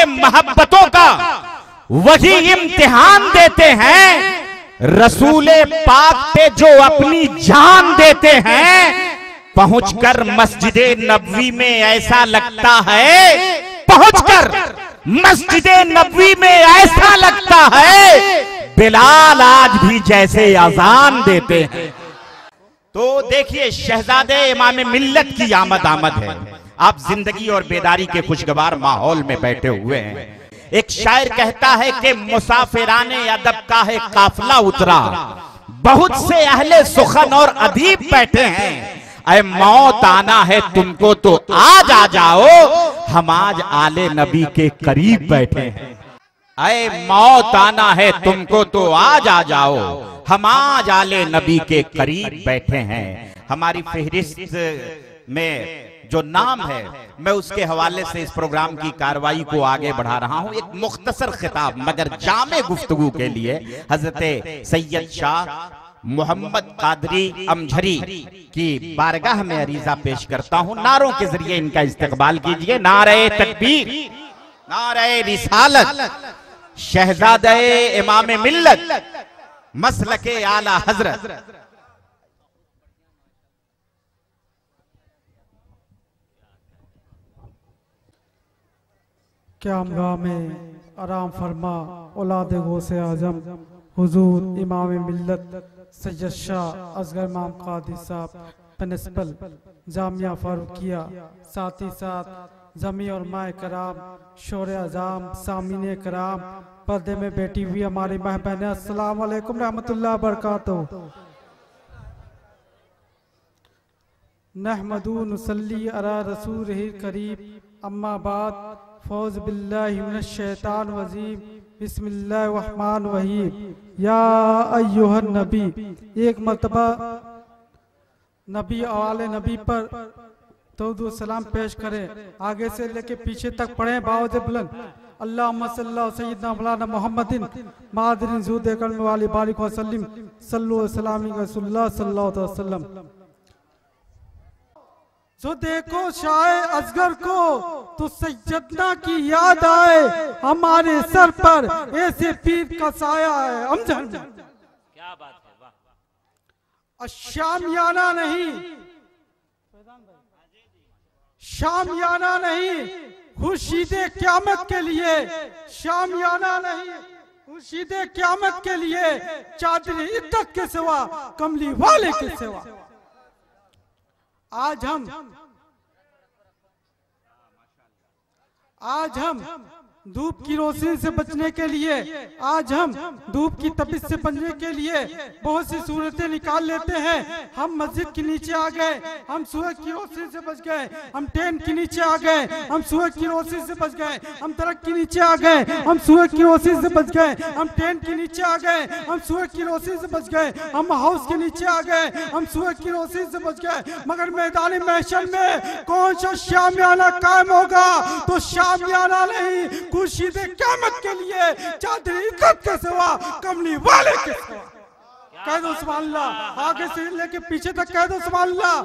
मोहब्बतों का वही इम्तिहान देते हैं। रसूले पाक पे जो अपनी जान देते हैं, पहुंचकर मस्जिदे नबवी में ऐसा लगता है, पहुंचकर मस्जिदे नबवी में ऐसा लगता है बिलाल आज भी जैसे अजान देते हैं। तो देखिए, शहजादे इमाम मिल्लत की आमद है। आप जिंदगी और बेदारी के खुशगवार माहौल में बैठे हुए हैं। एक शायर कहता है कि मुसाफिराने अदब का है काफिला उतरा, बहुत से अहले सुखन और अदीब बैठे हैं। अरे मौत आना है तुमको तो आज आ जाओ, हम आज आले नबी के करीब बैठे हैं। अरे मौत आना है तुमको तो आज आ जाओ, हम आज आले नबी के करीब बैठे हैं। हमारी फहरिस्त में जो नाम है, मैं उसके हवाले से इस प्रोग्राम की कार्रवाई को आगे बढ़ा रहा हूं। एक मुख्तसर खिताब मगर जामे गुफ्तगू के लिए हजरत सैयद शाह मोहम्मद कादरी अमझरी की बारगाह में अरीजा पेश करता हूं। नारों के जरिए इनका इस्तकबाल कीजिए। नारे तकबीर, नारे रिसालत, शहजादे इमाम मिल्लत, मसलके आला हजरत। क्या में आराम फरमा औलाद गौसे आजम हुजूर इमाम मिल्लत सैयद शाह असगर इमाम कादी साहब, प्रिंसिपल जामिया फारूकिया, साथ ही साथ जमी और माए कराम, शोर अजाम, सामीने कराम, पर्दे में बैठी हुई हमारी माँ बहन, अस्सलाम वालेकुम रहमतुल्लाह बरकातहू। नहमदू नुसल्ली अला रसूलिल करीम, अम्मा बाद, फौज बिल्लाहि मिनश शैतान वजीम, बिस्मिल्लाहिर रहमानिर रहीम। या अय्युहन नबी, एक मर्तबा नबी आले नबी पर दरूद सलाम पेश करें। आगे से लेके पीछे तक पढ़ें बावज बुलंद। अल्लाहुम्मा सल्ली अला सय्यिदना मौलाना मुहम्मदिन मादरिन ज़ूदे कल्म वाली बारिक वसल्लिम सल्लु सलामी रसूलुल्लाह सल्लल्लाहु अलैहि वसल्लम। जो देखो शाह असगर को तो सैयदना की याद आए, हमारे सर पर ऐसे पीर का साया है। अमजद क्या बात है, वाह। शामियाना नहीं, शामियाना नहीं, खुर्शीदे क़यामत के लिए, शामियाना नहीं, खुर्शीदे क़यामत के लिए, चादर इद्दत के सिवा, कमली वाले के सिवा। आज हम धूप की रोशनी से बचने के लिए, आज हम धूप की तपिश से बचने के लिए बहुत सी सूरतें निकाल लेते हैं। हम मस्जिद के नीचे आ गए, हम सूरज की रोशनी से बच गए, हम टेंट के नीचे आ गए, हम सूरज की रोशनी से बच गए, हम दरख्त के नीचे आ गए, हम सूरज की रोशनी से बच गए, हम टेंट के नीचे आ गए, हम सूरज की रोशनी से बच गए, हम हाउस के नीचे आ गए, हम सूरज की रोशनी से बच गए। मगर मैदान महशर में कौन सा शामियाना कायम होगा? तो शामियाना नहीं, खुर्शीदे क़यामत के लिए, चादर इज्जत के सिवा, कमली वाले के सिवा। कह दो सुभान अल्लाह, आगे से लेके पीछे तक कह दो सुभान अल्लाह।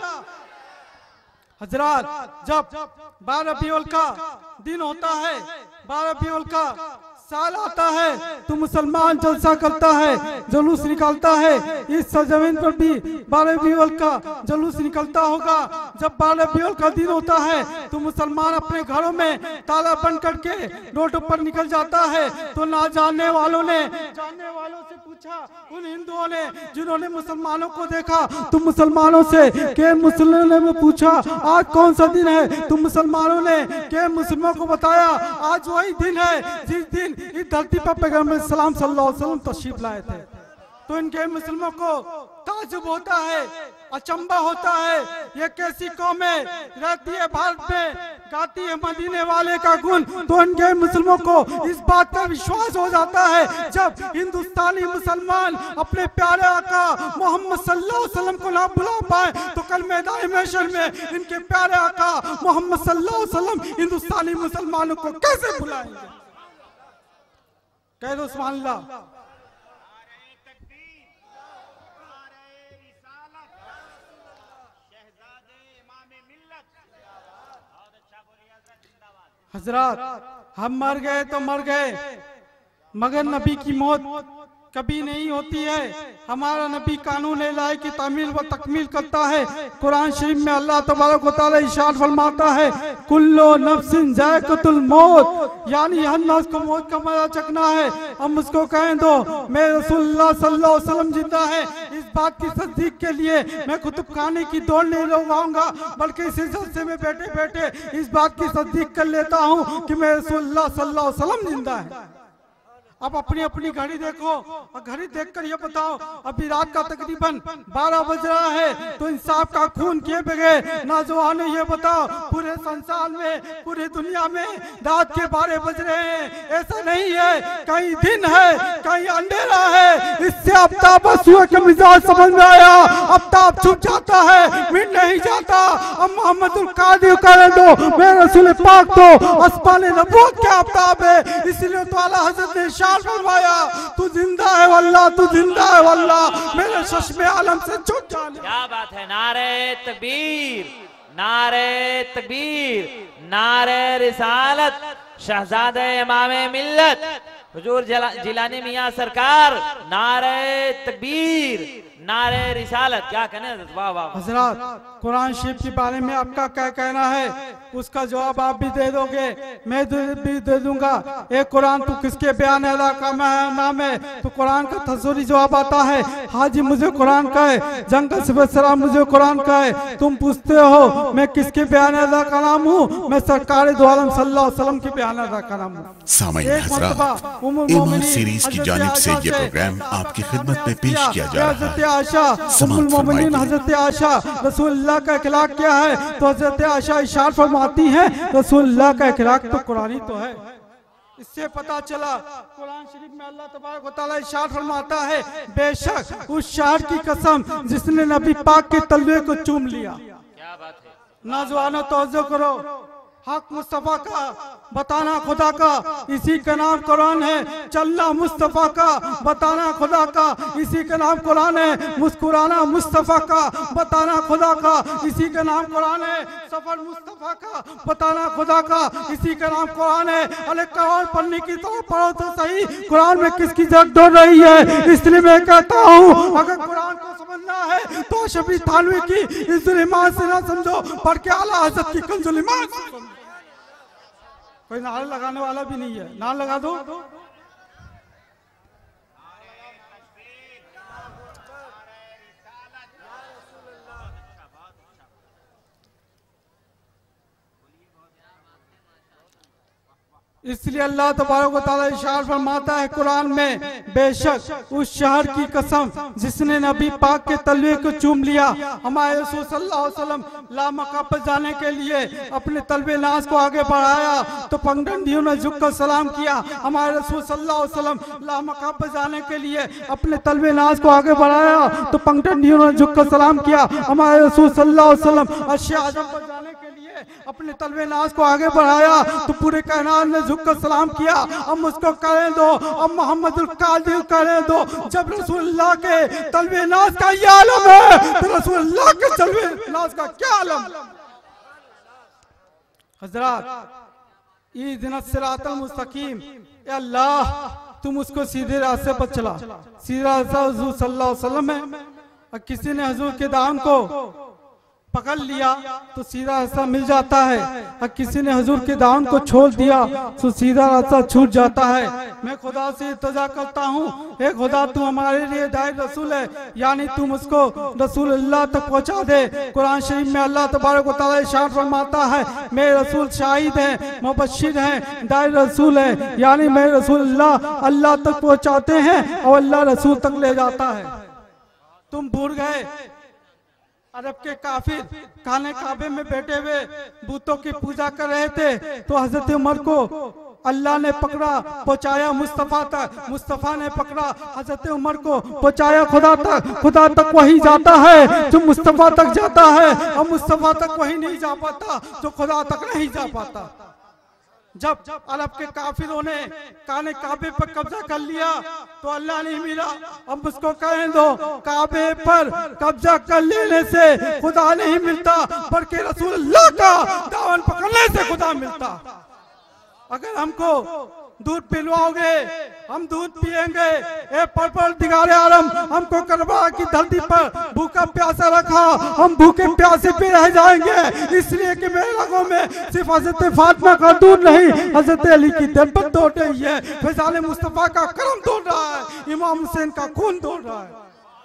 हजरात, जब 12 रबीउल का दिन होता है, 12 रबीउल का साल आता है, तो मुसलमान जलसा करता है, जुलूस निकालता है। इस सरजमीन पर भी 12 रबीउल का जुलूस निकलता होगा। जब 12 रबीउल का दिन होता है तो मुसलमान अपने घरों में ताला बंद करके रोड पर निकल जाता है। तो ना जानने वालों ने जानने वालों से पूछा, उन हिंदुओं ने जिन्होंने मुसलमानों को देखा, तो मुसलमानों से के मुसलमानों ने पूछा आज कौन सा दिन है? तो मुसलमानों ने के मुसलमानों को बताया आज वही दिन है जिस दिन इस धरती पर पैगंबर सलाम सल्लल्लाहु अलैहि वसल्लम तशरीफ लाए थे। तो इनके मुसलमानों को ताज्जुब होता है, अचंबा होता है, ये कैसी कौमें रहती है भारत में, गाती है मदीने वाले का गुण। तो इनके मुसलमानों को इस बात पर विश्वास हो जाता है जब हिंदुस्तानी मुसलमान अपने प्यारे आका मोहम्मद सल्लल्लाहु अलैहि वसल्लम को ना बुला पाए, तो कल मैदान महशर में इनके प्यारे आका मोहम्मद सल्लल्लाहु अलैहि वसल्लम हिंदुस्तानी मुसलमानों को कैसे बुलाएंगे? कह दो सुभान अल्लाह। हजरत हम मर गए तो मर गए, मगर नबी की मौत कभी नहीं होती है। हमारा नबी कानून इलाही की तामील व तकमील करता है। कुरान शरीफ में अल्लाह तबारक व तआला इरशाद फरमाता है, कुल्लु नफ्सिन जायक़तुल मौत, यानी हर नफ्स को मौत का मजा चखना है। अब मुझको कहें दो मैं रसूलुल्लाह सल्लल्लाहु अलैहि वसल्लम जिंदा है, इस बात की तस्दीक के लिए मैं कुतुब खाने की दौड़ नहीं लगाऊंगा, बल्कि इसी जलसे में बैठे बैठे इस बात की तस्दीक कर लेता हूँ कि मैं रसूलुल्लाह सल्लल्लाहु अलैहि वसल्लम जिंदा है। अब अपनी अपनी घड़ी देखो और घड़ी देखकर ये बताओ, अभी रात का तकरीबन 12 बज रहा है, तो इंसाफ का खून किए बगैर नौजवान ने ये बताओ पूरे संसार में, पूरी दुनिया में रात के 12 बज रहे हैं। ऐसा नहीं है, कहीं दिन है कहीं अंधेरा है। इससे आफ्ताब सूरज के मिजाज समझ में आया, आफ्ताब छुप जाता है मिट नहीं जाता। अब मोहम्मदुल कादिर कर दो मैं रसूल पाक तो अस्पान नबूवत के आफ्ताब है, इसलिए तो आला हज़रत ने फरमाया तू जिंदा है वल्लाह, तू जिंदा है वल्लाह, मेरे चश्मे आलम से छूट जाने। क्या बात है, नारे तकबीर, नारे तकबीर, नारे रिसालत, शहजादे इमामे मिल्लत हुजूर जिलानी मियां सरकार, नारे तकबीर, नारे रिसालत। क्या कहने वाह वाह। हजरत कुरान शरीफ के बारे में आपका क्या कहना है, उसका जवाब आप भी दे दोगे, मैं भी दे दूंगा। एक कुरान तू किसके बयान अल्लाह का नाम है, तो कुरान का तस्वीरी जवाब आता है, हाजी मुझे कुरान का है, जंग सलाम मुझे कुरान का है। तुम पूछते हो मैं किसके बयान अल्लाह का नाम हूँ, मैं सरकार दो आलम सल्लल्लाहु अलैहि वसल्लम के बयान अल्लाह का नाम हूँ। सामईन हज़रात, इमाम सीरीज की जानिब से ये प्रोग्राम आपकी खिदमत में पेश किया जा रहा है। आशा उम्मुल मोमिनीन हजरत आशा रसूलुल्लाह का इखलाक क्या है, तो हजरत आशा इरशाद फरमाती हैं रसूलुल्लाह का इखलाक तो कुरानी तो है। इससे पता चला कुरान शरीफ में अल्लाह तबारक व तआला इरशाद फरमाता है, बेशक उस शहर की कसम जिसने नबी पाक के तलवे को चूम लिया। क्या बात है, नौजवानों तवज्जो करो, हक मुस्तफा का बताना खुदा का, इसी का नाम कुरान है। चलना मुस्तफा का बताना खुदा का, इसी का नाम कुरान है। मुस्कुराना मुस्तफा का बताना खुदा का, इसी का नाम कुरान है। सफर मुस्तफा का बताना खुदा का, इसी का नाम कुरान है। अरे कुरान पढ़ने की तरफ पढ़ो तो सही, कुरान में किसकी जग दौड़ रही है। इसलिए मैं कहता हूँ अगर कुरान को समझना है तो शबी थानवी की इज्जुल ईमान से ना समझो, पढ़ के आला हज़रत की कंजुल ईमान। कोई नारा लगाने वाला भी नहीं है, नारा लगा दो। इसलिए अल्लाह तबारक व तआला इरशाद फरमाता है कुरान में, बेशक उस शहर की कसम जिसने नबी पाक के तलवे को चूम लिया। हमारे रसूल सल्लल्लाहु अलैहि वसल्लम लामका पर जाने के लिए अपने तलवे नाज को आगे बढ़ाया तो पगडंडियों ने झुककर सलाम किया। हमारे रसूल सल्लल्लाहु अलैहि वसल्लम लामका पर जाने के लिए अपने तलवे नाज को आगे बढ़ाया तो पगडंडियों ने झुककर सलाम किया। हमारे रसूल सल्लल्लाहु अलैहि वसल्लम अर्श आज़म पर जाने के लिए अपने तलवे नाज को आगे बढ़ाया तो पूरे कायनात ने झुककर सलाम किया। अब मुझको कहने दो, अब मोहम्मदुल कादिर कहने दो, जब रसूलुल्लाह के तलवे नाज का ये आलम है तो रसूलुल्लाह के तलवे नाज का क्या आलम। हजरत इहदिना सिरातल मुस्तकीम, या अल्लाह तुम उसको सीधे रास्ते पर चला। सीधा रास्ता हुजूर सल्लल्लाहु अलैहि वसल्लम है, और किसी ने हुजूर के दाम को पकड़ लिया तो सीधा रास्ता मिल जाता है, और किसी ने हुजूर के दामन को छोड़ दिया तो सीधा रास्ता छूट जाता है। मैं खुदा से इल्तिजा करता हूँ, हे खुदा तू हमारे लिए दायिर रसूल है, यानी तुम उसको रसूलुल्लाह तक पहुँचा दे। कुरान शरीफ में अल्लाह तबारक व तआला इरशाद फरमाता है, मेरे रसूल शाहिद हैं, मुबश्शिर हैं, दायिर रसूल है, यानी मेरे रसूलुल्लाह अल्लाह तक पहुँचाते हैं और अल्लाह रसूल तक ले जाता है। तुम भूल गए अरब के काफिर खाने काबे में बैठे हुए बूतों की पूजा कर रहे थे, तो हजरत उमर को अल्लाह ने पकड़ा पहुंचाया मुस्तफा तक, मुस्तफा ने पकड़ा हजरत उमर को पहुंचाया खुदा तक। खुदा तक वही जाता है जो मुस्तफा तक जाता है, और मुस्तफा तक वही नहीं जा पाता जो खुदा तक नहीं जा पाता। जब अरब के काफिरों ने काने काबे पर कब्जा कर लिया तो अल्लाह नहीं मिला। अब उसको कहने दो, काबे पर कब्जा कर लेने से खुदा नहीं मिलता, बल्कि रसूलुल्लाह का दामन पकड़ने से खुदा मिलता। अगर हमको दूध पिलवाओगे हम दूध पिएंगे। ए परवरदिगारे आलम हमको करबला की धरती पर भूखा प्यासा रखा, हम भूखे प्यासे पे रह जाएंगे। इसलिए कि मेरे रगों में सिर्फ हजरत फातिमा का दूध नहीं, हजरत अली की दरबत दौड़ रही है, फैजान मुस्तफा का करम दौड़ रहा है, इमाम हुसैन का खून दौड़ रहा है।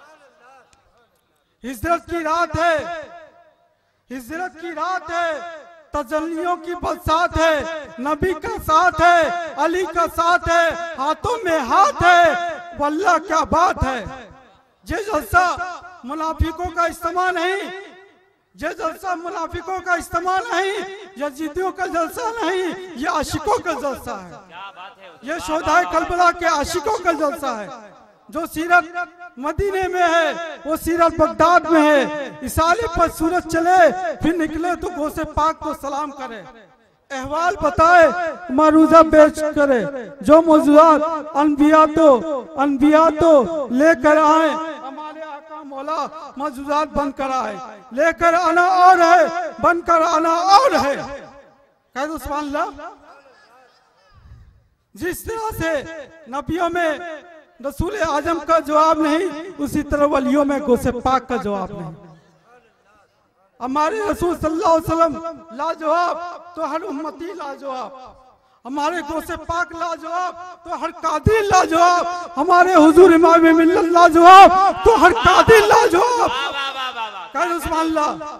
हिजरत की रात है, हिजरत की रात है, तजल्लियों की बरसात है, नबी का साथ है, अली का साथ है, हाथों में हाथ है, वल्लाह क्या बात है। ये जलसा मुनाफिकों का इस्तेमाल नहीं, ये जलसा मुनाफिकों का इस्तेमाल नहीं, यजीदियों का जलसा नहीं, ये आशिकों का जलसा है। ये शोधाए करबला के आशिकों का जलसा है। जो सीरत मदीने में है वो सीरत बगदाद में है। इसाले पर सूरज चले फिर निकले तो गौसे पाक को सलाम करे, अहवाल बताए मारूजा पेश करे। जो मौजूदात अनबिया तो लेकर आए, हमारे आका मौला मौजूदात बन कर आए। लेकर आना और है, बनकर आना और है। कह दो सुभान अल्लाह। जिस तरह से नबियों में रसूल आजम का जवाब नहीं, उसी तरह वलियों में गौसे पाक का जवाब नहीं। हमारे रसूल सल्लल्लाहु अलैहि वसल्लम लाजवाब तो हर उम्मती लाजवाब, हमारे गौसे पाक लाजवाब तो हर कादिर लाजवाब, हमारे हुजूर इमाम मिल्लत लाजवाब तो हर कादिर लाजवाब। कह सुभान अल्लाह।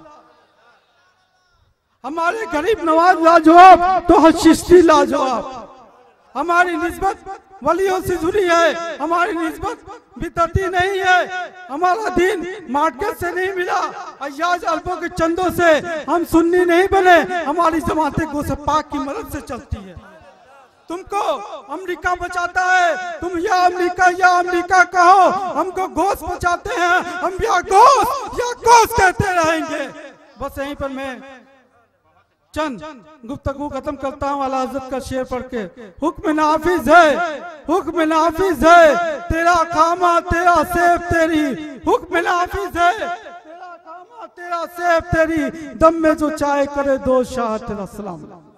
हमारे गरीब नवाज लाजवाब तो हर चिश्ती लाजवाब। हमारी निस्बत वलियों से जुड़ी है, हमारी निस्बत बिदअती नहीं है। हमारा दीन मार्केट से नहीं मिला, अय्याज अरबों के चंदों से हम सुन्नी नहीं बने, हमारी जमातें गौसे पाक की मदद से चलती है। तुमको अमेरिका बचाता है, तुम या अमेरिका कहो, हमको गोश्त बचाते हैं, हम या गोश्त कहते रहेंगे। बस यहीं पर मैं चंद गुफ्तगू खत्म करता हूँ आला हज़रत का शेर पढ़ के। हुक्म नाफिज है, हुक्म नाफिज है, तेरा खामा तेरा सेफ तेरी, हुक्म नाफिज है, तेरा खामा तेरा सेफ तेरी, दम में जो चाहे करे दो शाह तेरा सलाम।